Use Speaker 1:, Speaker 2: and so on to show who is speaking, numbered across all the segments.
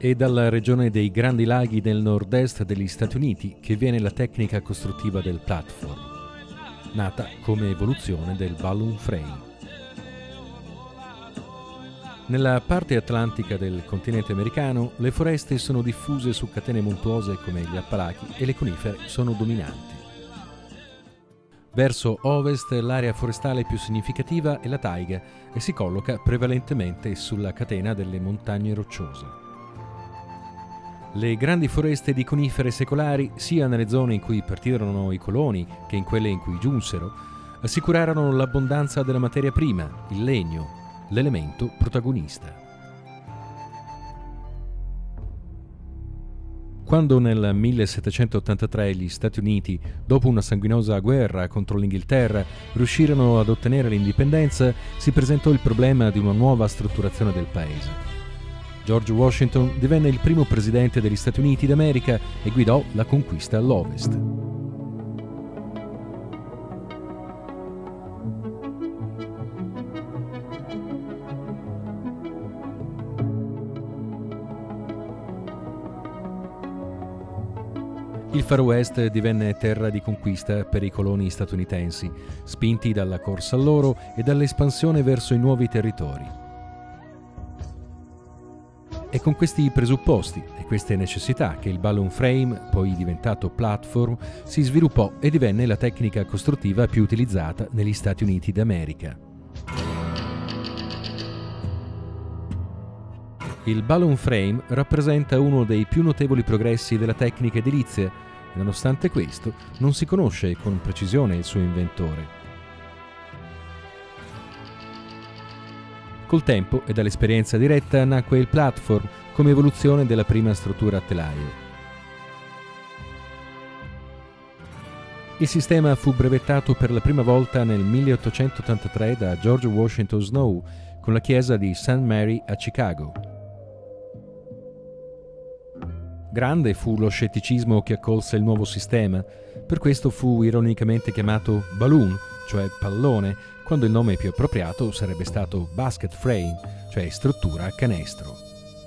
Speaker 1: È dalla regione dei Grandi Laghi nel nord-est degli Stati Uniti che viene la tecnica costruttiva del platform, nata come evoluzione del balloon frame. Nella parte atlantica del continente americano le foreste sono diffuse su catene montuose come gli Appalachi e le conifere sono dominanti. Verso ovest l'area forestale più significativa è la taiga e si colloca prevalentemente sulla catena delle montagne rocciose. Le grandi foreste di conifere secolari, sia nelle zone in cui partirono i coloni che in quelle in cui giunsero, assicurarono l'abbondanza della materia prima, il legno, l'elemento protagonista. Quando nel 1783 gli Stati Uniti, dopo una sanguinosa guerra contro l'Inghilterra, riuscirono ad ottenere l'indipendenza, si presentò il problema di una nuova strutturazione del paese. George Washington divenne il primo presidente degli Stati Uniti d'America e guidò la conquista all'Ovest. Il Far West divenne terra di conquista per i coloni statunitensi, spinti dalla corsa all'oro e dall'espansione verso i nuovi territori. È con questi presupposti e queste necessità che il balloon frame, poi diventato platform, si sviluppò e divenne la tecnica costruttiva più utilizzata negli Stati Uniti d'America. Il balloon frame rappresenta uno dei più notevoli progressi della tecnica edilizia e nonostante questo non si conosce con precisione il suo inventore. Col tempo e dall'esperienza diretta nacque il platform come evoluzione della prima struttura a telaio. Il sistema fu brevettato per la prima volta nel 1883 da George Washington Snow con la chiesa di St. Mary a Chicago. Grande fu lo scetticismo che accolse il nuovo sistema, per questo fu ironicamente chiamato balloon, cioè pallone, quando il nome più appropriato sarebbe stato basket frame, cioè struttura a canestro.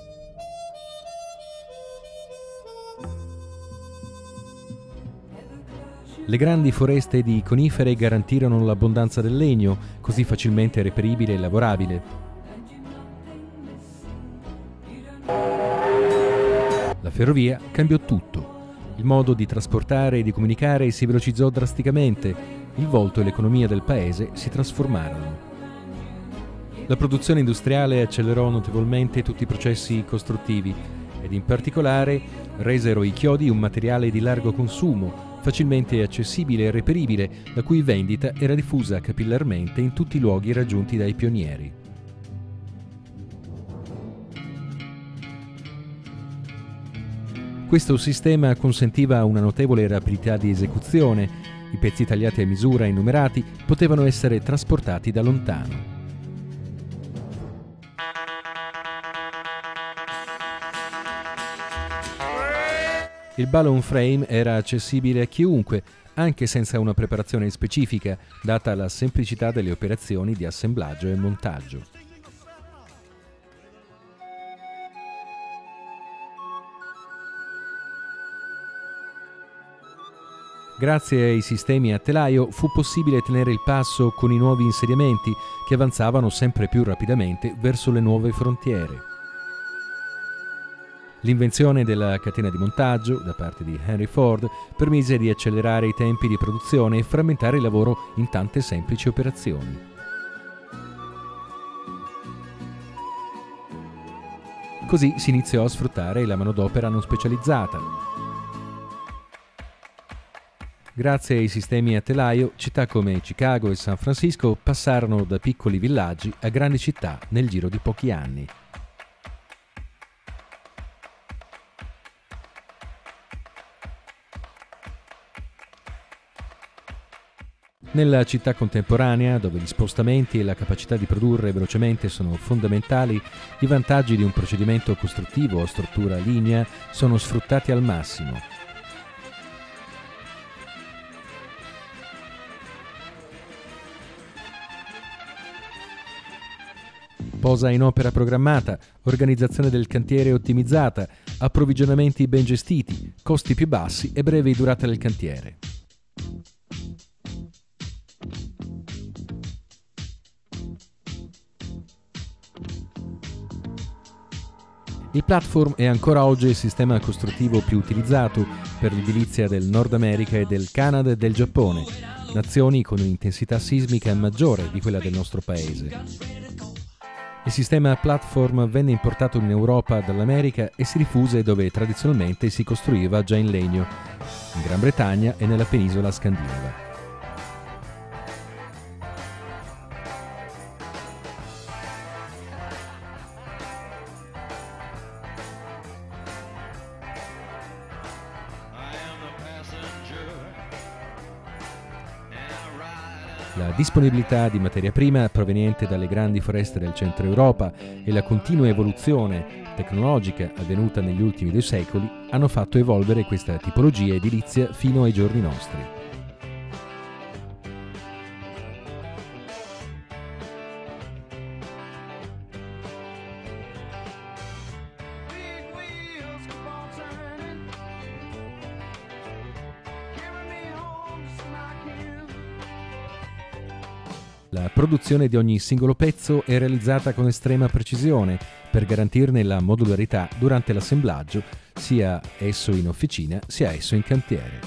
Speaker 1: Le grandi foreste di conifere garantirono l'abbondanza del legno, così facilmente reperibile e lavorabile. La ferrovia cambiò tutto. Il modo di trasportare e di comunicare si velocizzò drasticamente. Il volto e l'economia del paese si trasformarono. La produzione industriale accelerò notevolmente tutti i processi costruttivi ed in particolare resero i chiodi un materiale di largo consumo, facilmente accessibile e reperibile, la cui vendita era diffusa capillarmente in tutti i luoghi raggiunti dai pionieri. Questo sistema consentiva una notevole rapidità di esecuzione. I pezzi tagliati a misura e numerati potevano essere trasportati da lontano. Il balloon frame era accessibile a chiunque, anche senza una preparazione specifica, data la semplicità delle operazioni di assemblaggio e montaggio. Grazie ai sistemi a telaio fu possibile tenere il passo con i nuovi insediamenti che avanzavano sempre più rapidamente verso le nuove frontiere. L'invenzione della catena di montaggio da parte di Henry Ford permise di accelerare i tempi di produzione e frammentare il lavoro in tante semplici operazioni. Così si iniziò a sfruttare la manodopera non specializzata. Grazie ai sistemi a telaio, città come Chicago e San Francisco passarono da piccoli villaggi a grandi città nel giro di pochi anni. Nella città contemporanea, dove gli spostamenti e la capacità di produrre velocemente sono fondamentali, i vantaggi di un procedimento costruttivo a struttura lignea sono sfruttati al massimo. posa in opera programmata, organizzazione del cantiere ottimizzata, approvvigionamenti ben gestiti, costi più bassi e brevi durata del cantiere. Il platform è ancora oggi il sistema costruttivo più utilizzato per l'edilizia del Nord America e del Canada e del Giappone, nazioni con un'intensità sismica maggiore di quella del nostro paese. Il sistema platform venne importato in Europa dall'America e si diffuse dove tradizionalmente si costruiva già in legno, in Gran Bretagna e nella penisola scandinava. La disponibilità di materia prima proveniente dalle grandi foreste del centro Europa e la continua evoluzione tecnologica avvenuta negli ultimi 2 secoli hanno fatto evolvere questa tipologia edilizia fino ai giorni nostri. La produzione di ogni singolo pezzo è realizzata con estrema precisione per garantirne la modularità durante l'assemblaggio, sia esso in officina sia esso in cantiere.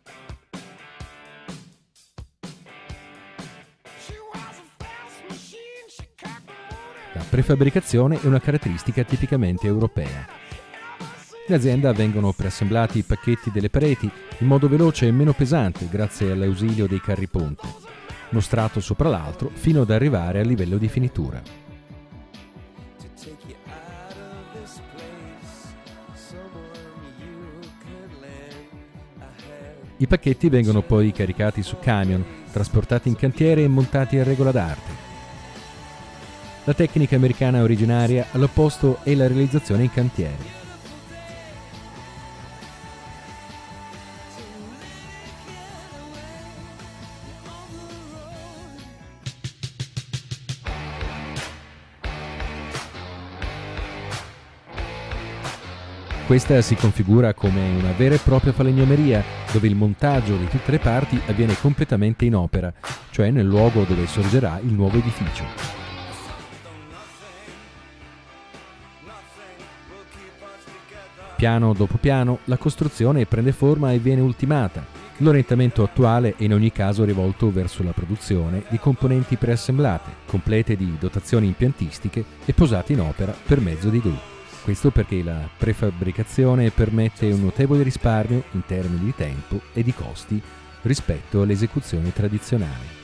Speaker 1: La prefabbricazione è una caratteristica tipicamente europea. In azienda vengono preassemblati i pacchetti delle pareti in modo veloce e meno pesante grazie all'ausilio dei carri ponte, uno strato sopra l'altro fino ad arrivare al livello di finitura. I pacchetti vengono poi caricati su camion, trasportati in cantiere e montati a regola d'arte. La tecnica americana originaria all'opposto è la realizzazione in cantiere. Questa si configura come una vera e propria falegnameria, dove il montaggio di tutte le parti avviene completamente in opera, cioè nel luogo dove sorgerà il nuovo edificio. Piano dopo piano, la costruzione prende forma e viene ultimata. L'orientamento attuale è in ogni caso rivolto verso la produzione di componenti preassemblate, complete di dotazioni impiantistiche e posate in opera per mezzo di gru. Questo perché la prefabbricazione permette un notevole risparmio in termini di tempo e di costi rispetto alle esecuzioni tradizionali.